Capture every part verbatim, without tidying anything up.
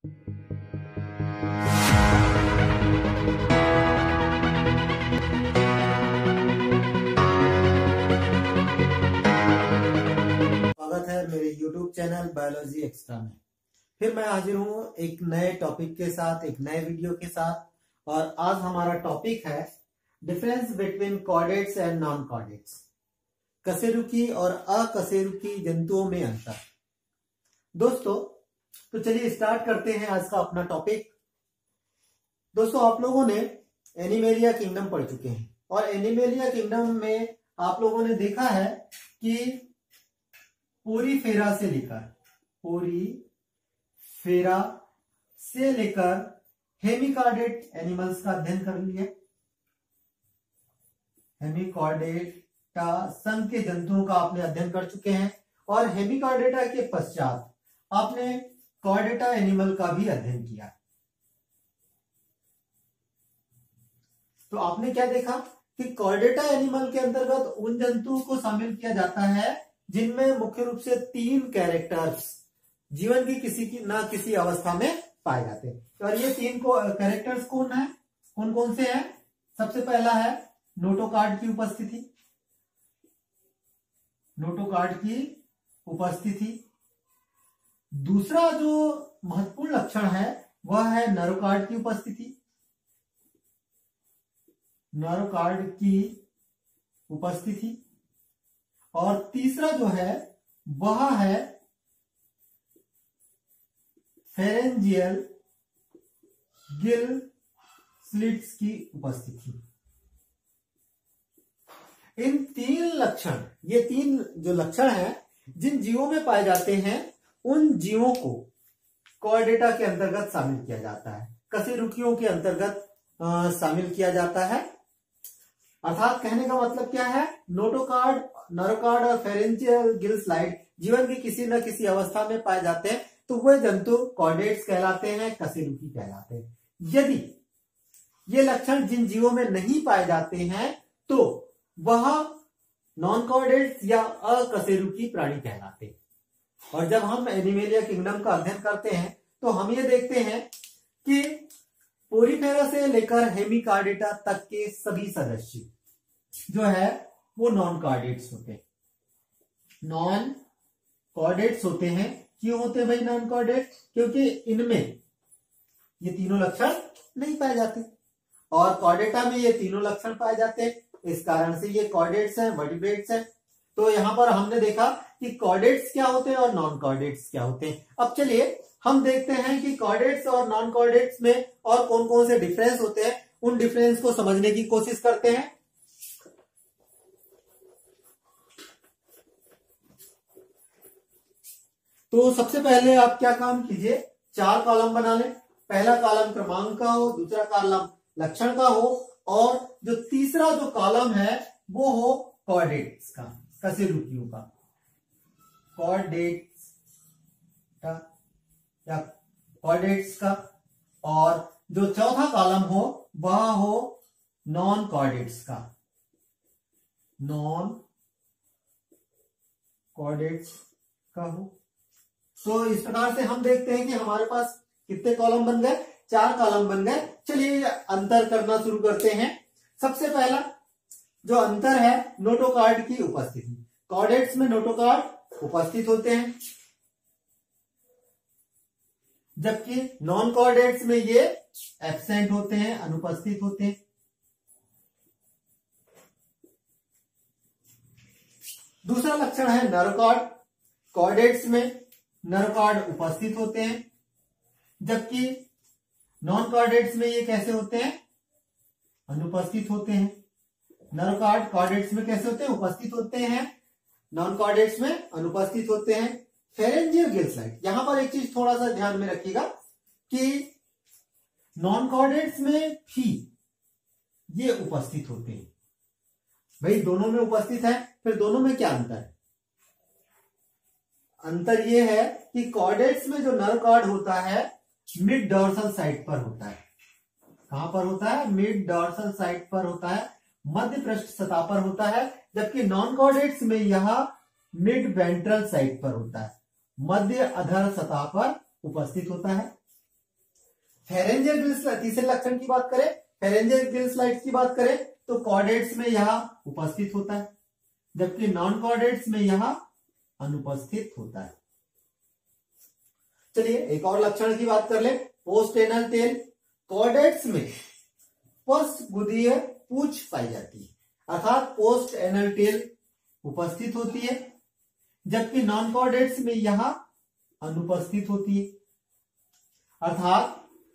स्वागत है मेरे यूट्यूब चैनल बायोलॉजी एक्स्ट्रा में। फिर मैं हाजिर हूँ एक नए टॉपिक के साथ, एक नए वीडियो के साथ। और आज हमारा टॉपिक है difference between chordates and non chordates, कशेरुकी और अकशेरुकी जंतुओं में अंतर। दोस्तों तो चलिए स्टार्ट करते हैं आज का अपना टॉपिक। दोस्तों आप लोगों ने एनिमेलिया किंगडम पढ़ चुके हैं और एनिमेलिया किंगडम में आप लोगों ने देखा है कि पोरीफेरा से लेकर पोरीफेरा से लेकर हेमिकॉर्डेट एनिमल्स का अध्ययन कर लिया। हेमिकॉर्डेटा संघ के जंतुओं का आपने अध्ययन कर चुके हैं और हेमिकॉर्डेटा के पश्चात आपने कॉर्डेटा एनिमल का भी अध्ययन किया। तो आपने क्या देखा कि कॉर्डेटा एनिमल के अंतर्गत उन जंतुओं को शामिल किया जाता है जिनमें मुख्य रूप से तीन कैरेक्टर्स जीवन की किसी की ना किसी अवस्था में पाए जाते हैं। और ये तीन को कैरेक्टर्स कौन है, कौन कौन से हैं? सबसे पहला है नोटोकॉर्ड की उपस्थिति, नोटोकॉर्ड की उपस्थिति। दूसरा जो महत्वपूर्ण लक्षण है वह है नरोकॉर्ड की उपस्थिति, नरोकॉर्ड की उपस्थिति। और तीसरा जो है वह है फेरेंजियल गिल स्लिट्स की उपस्थिति। इन तीन लक्षण, ये तीन जो लक्षण हैं जिन जीवों में पाए जाते हैं उन जीवों को कॉर्डेटा के अंतर्गत शामिल किया जाता है, कशेरुकियों के अंतर्गत शामिल किया जाता है। अर्थात कहने का मतलब क्या है, नोटोकॉर्ड, नरोकॉर्ड और फेरेंजियल गिल स्लाइड जीवन की किसी न किसी अवस्था में पाए जाते हैं तो वह जंतु कॉर्डेट्स कहलाते हैं, कशेरुकी कहलाते हैं। यदि ये लक्षण जिन जीवों में नहीं पाए जाते हैं तो वह नॉन कॉर्डेट्स या अकशेरुकी प्राणी कहलाते हैं। और जब हम एनिमेलिया किंगडम का अध्ययन करते हैं तो हम ये देखते हैं कि पोरीफेरा से लेकर हेमिकॉर्डेटा तक के सभी सदस्य जो है वो नॉन कॉर्डेट्स होते हैं, नॉन कॉर्डेट्स होते हैं। क्यों होते हैं भाई नॉन कॉर्डेट्स? क्योंकि इनमें ये तीनों लक्षण नहीं पाए जाते और कॉर्डेटा में ये तीनों लक्षण पाए जाते हैं, इस कारण से ये कॉर्डेट्स हैं, वर्टिब्रेट्स हैं। तो यहां पर हमने देखा कि कॉर्डेट्स क्या होते हैं और नॉन कॉर्डेट्स क्या होते हैं। अब चलिए हम देखते हैं कि कॉर्डेट्स और नॉन कॉर्डेट्स में और कौन कौन से डिफरेंस होते हैं, उन डिफरेंस को समझने की कोशिश करते हैं। तो सबसे पहले आप क्या काम कीजिए, चार कॉलम बना लें। पहला कॉलम क्रमांक का हो, दूसरा कॉलम लक्षण का हो और जो तीसरा जो कॉलम है वो हो कॉर्डेट्स का, कशेरुकियों का, कॉर्डेट्स का या कॉर्डेट्स का। और जो चौथा कॉलम हो वह हो नॉन कॉर्डेट्स का, नॉन कॉर्डेट्स का हो। तो इस प्रकार से हम देखते हैं कि हमारे पास कितने कॉलम बन गए, चार कॉलम बन गए। चलिए अंतर करना शुरू करते हैं। सबसे पहला जो अंतर है नोटोकॉर्ड की उपस्थिति। कॉर्डेट्स में नोटोकॉर्ड उपस्थित होते हैं जबकि नॉन कॉर्डेट्स में ये एब्सेंट होते हैं, अनुपस्थित होते हैं। दूसरा लक्षण है नरोकॉर्ड। कॉर्डेट्स में नरोकॉर्ड उपस्थित होते हैं जबकि नॉन कॉर्डेट्स में ये कैसे होते हैं, अनुपस्थित होते हैं। नरोकॉर्ड कॉर्डेट्स में कैसे होते हैं, उपस्थित होते हैं, नॉन कॉर्डेट्स में अनुपस्थित होते हैं। फेरेंजियल गिल स्लाइड, यहां पर एक चीज थोड़ा सा ध्यान में रखिएगा कि नॉन कॉर्डेट्स में भी ये उपस्थित होते हैं। भाई दोनों में उपस्थित है, फिर दोनों में क्या अंतर है? अंतर यह है कि कॉर्डेट्स में जो नरोकॉर्ड होता है मिड डॉर्सल साइड पर होता है। कहां पर होता है? मिड डॉर्सल साइड पर होता है, मध्य पृष्ठ सतह पर होता है। जबकि नॉन कॉर्डेट्स में यह मिड वेंट्रल साइड पर होता है, मध्य अधर सतह पर उपस्थित होता है। फेरेंजियल गिल स्लाइड, तीसरे लक्षण की बात करें, फेरेंजियल गिल स्लाइड की बात करें तो कॉर्डेट्स में यहां उपस्थित होता है, जबकि नॉन कॉर्डेट्स में यहां अनुपस्थित होता है। चलिए एक और लक्षण की बात कर ले, पोस्ट एनल टेल। कॉर्डेट्स में पश्चगुदीय पूंछ पाई जाती है, अर्थात पोस्ट एनल टेल उपस्थित होती है, जबकि नॉन कॉर्डेट्स में यहां अनुपस्थित होती है। अर्थात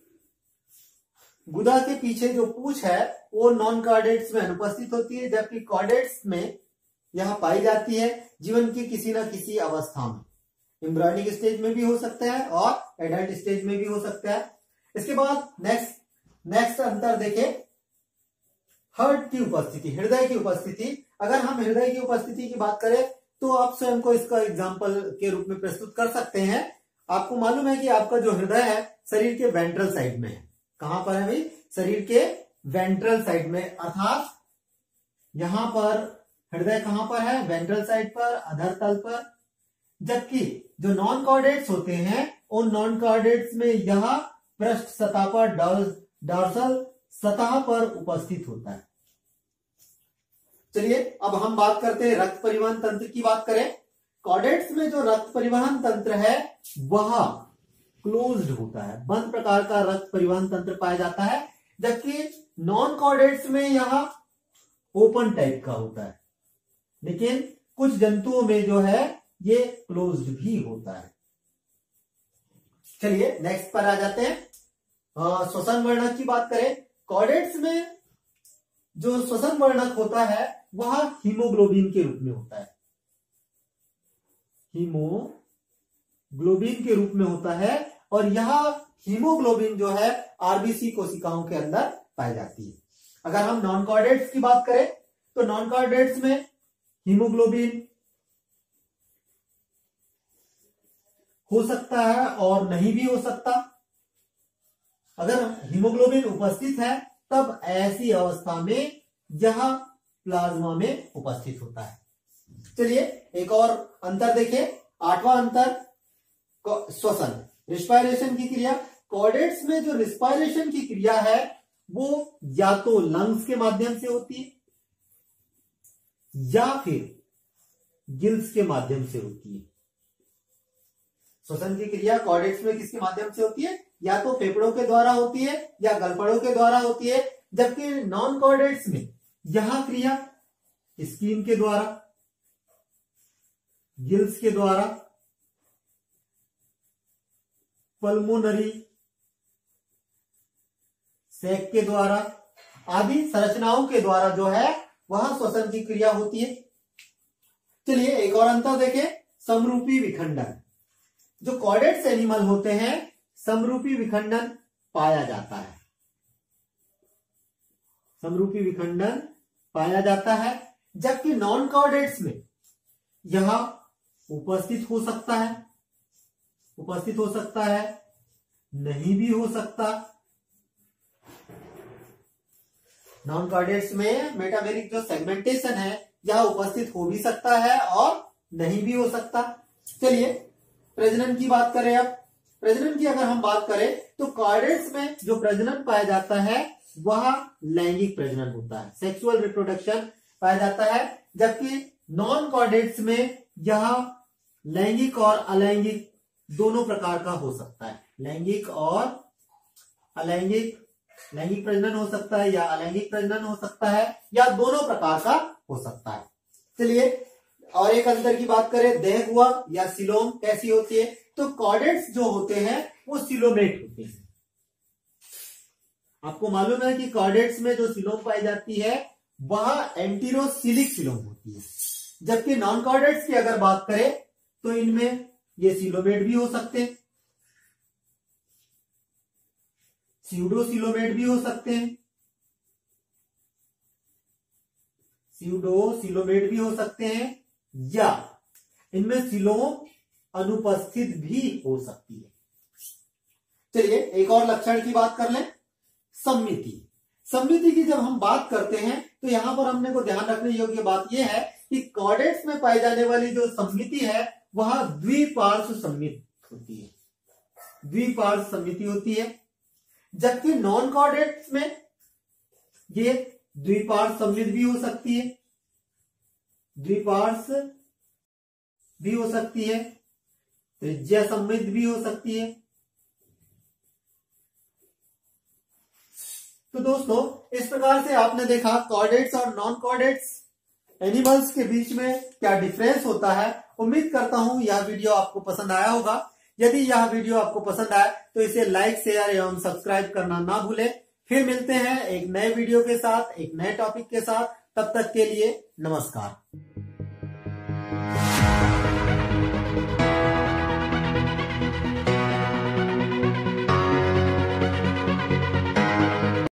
गुदा के पीछे जो पूंछ है वो नॉन कॉर्डेट्स में अनुपस्थित होती है, जबकि कॉर्डेट्स में यहां पाई जाती है जीवन की किसी न किसी अवस्था में। एम्ब्रियोनिक स्टेज में भी हो सकता है और एडल्ट स्टेज में भी हो सकता है। इसके बाद नेक्स्ट नेक्स्ट अंतर देखें, हार्ट की उपस्थिति, हृदय की उपस्थिति। अगर हम हृदय की उपस्थिति की बात करें तो आप स्वयं को इसका एग्जाम्पल के रूप में प्रस्तुत कर सकते हैं। आपको मालूम है कि आपका जो हृदय है शरीर के वेंट्रल साइड में है। कहां पर है भाई? शरीर के वेंट्रल साइड में, अर्थात यहां पर हृदय कहां पर है? वेंट्रल साइड पर, अधर तल पर। जबकि जो नॉन कॉर्डेट्स होते हैं उन नॉन कॉर्डेट्स में यह पृष्ठ सतह पर, डॉर्सल सतह पर उपस्थित होता है। चलिए अब हम बात करते हैं रक्त परिवहन तंत्र की बात करें। कॉर्डेट्स में जो रक्त परिवहन तंत्र है वह क्लोज्ड होता है, बंद प्रकार का रक्त परिवहन तंत्र पाया जाता है, जबकि नॉन कॉर्डेट्स में यह ओपन टाइप का होता है। लेकिन कुछ जंतुओं में जो है ये क्लोज्ड भी होता है। चलिए नेक्स्ट पर आ जाते हैं। श्वसन वर्णक की बात करें, कॉर्डेट्स में जो श्वसन वर्णक होता है वह हीमोग्लोबिन के रूप में होता है, हीमोग्लोबिन के रूप में होता है, और यह हीमोग्लोबिन जो है आरबीसी कोशिकाओं के अंदर पाई जाती है। अगर हम नॉन कॉर्डेट्स की बात करें तो नॉन कॉर्डेट्स में हीमोग्लोबिन हो सकता है और नहीं भी हो सकता। अगर हीमोग्लोबिन उपस्थित है तब ऐसी अवस्था में यह प्लाज्मा में उपस्थित होता है। चलिए एक और अंतर देखें, आठवां अंतर श्वसन, रिस्पायरेशन की क्रिया। कॉर्डेट्स में जो रिस्पायरेशन की क्रिया है वो या तो लंग्स के माध्यम से होती है या फिर गिल्स के माध्यम से होती है। श्वसन की क्रिया कॉर्डेट्स में किसके माध्यम से होती है? या तो फेफड़ों के द्वारा होती है या गलफड़ों के द्वारा होती है, जबकि नॉन कॉर्डेट्स में यह क्रिया स्किन के द्वारा, गिल्स के द्वारा, पल्मोनरी सैक के द्वारा आदि संरचनाओं के द्वारा जो है वह श्वसन की क्रिया होती है। चलिए एक और अंतर देखें, समरूपी विखंडन। जो कॉर्डेट्स एनिमल होते हैं समरूपी विखंडन पाया जाता है, समरूपी विखंडन पाया जाता है, जबकि नॉन कॉर्डेट्स में यह उपस्थित हो सकता है, उपस्थित हो सकता है, नहीं भी हो सकता। नॉन कॉर्डेट्स में मेटामेरिक जो सेगमेंटेशन है यह उपस्थित हो भी सकता है और नहीं भी हो सकता। चलिए प्रजनन की बात करें। अब प्रजनन की अगर हम बात करें तो कॉर्डेट्स में जो प्रजनन पाया जाता है वह लैंगिक प्रजनन होता है, सेक्सुअल रिप्रोडक्शन पाया जाता है, जबकि नॉन कॉर्डेट्स में यह लैंगिक और अलैंगिक दोनों प्रकार का हो सकता है। लैंगिक और अलैंगिक, लैंगिक प्रजनन हो सकता है या अलैंगिक प्रजनन हो सकता है या दोनों प्रकार का हो सकता है। चलिए और एक अंतर की बात करें, देहगुहा या सिलोम कैसी होती है? तो कॉर्डेट्स जो होते हैं वो सिलोमेट होते हैं। आपको मालूम है कि कॉर्डेट्स में जो सिलोम पाई जाती है वह एंटीरोसिलिक सिलोम होती है, जबकि नॉन कॉर्डेट्स की अगर बात करें तो इनमें ये सिलोमेट भी हो सकते हैं, स्यूडोसिलोमेट भी हो सकते हैं, स्यूडोसिलोमेट भी हो सकते हैं, या इनमें सिलोम अनुपस्थित भी हो सकती है। चलिए एक और लक्षण की बात कर लें, सम्मिति। सम्मिति की जब हम बात करते हैं तो यहां पर हमने को ध्यान रखने योग्य बात यह है कि कॉर्डेट्स में पाई जाने वाली जो सम्मिति है वह द्विपार्श्व सम्मित होती है, द्विपार्श्व सम्मिति होती है, जबकि नॉन कॉर्डेट्स में ये द्विपार्श्व सममित भी हो सकती है, द्विपार्श्व भी हो सकती है, त्रिज्या सममित भी हो सकती है। तो दोस्तों इस प्रकार से आपने देखा कॉर्डेट्स और नॉन कॉर्डेट्स एनिमल्स के बीच में क्या डिफरेंस होता है। उम्मीद करता हूं यह वीडियो आपको पसंद आया होगा। यदि यह वीडियो आपको पसंद आए तो इसे लाइक, शेयर एवं सब्सक्राइब करना ना भूलें। फिर मिलते हैं एक नए वीडियो के साथ, एक नए टॉपिक के साथ। तब तक के लिए नमस्कार।